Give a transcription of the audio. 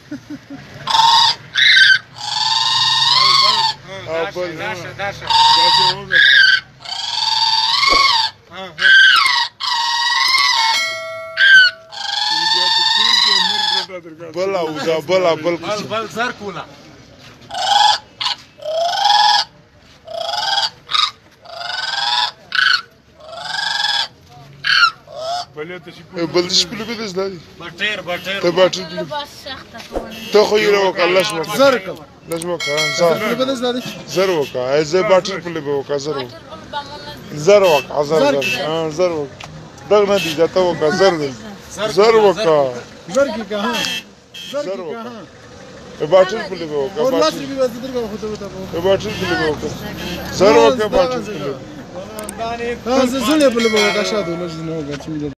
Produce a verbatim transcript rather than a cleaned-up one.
بل راشه راشه داسې وګوره ها ها بل اوزه بل بل بل بل زر کوله بل شپله به دز لري بټیر بټیر ته باټر ته خو یې وکړه الله شمه زر کوم لازم وکړه زر به دز لري زر وکړه زه باټر په لبه وکړه زر زر وکړه زر زر زر وکړه دغه نه دي ته وکړه زر زر وکړه زر کی کہاں زر وکړه باټر په لبه وکړه اور لاس بھی واسطه درګه خو ته وته باټر په لبه وکړه زر وکړه باټر په لبه ها زه زړه په لبه وکړه شاده ولې نه وګورم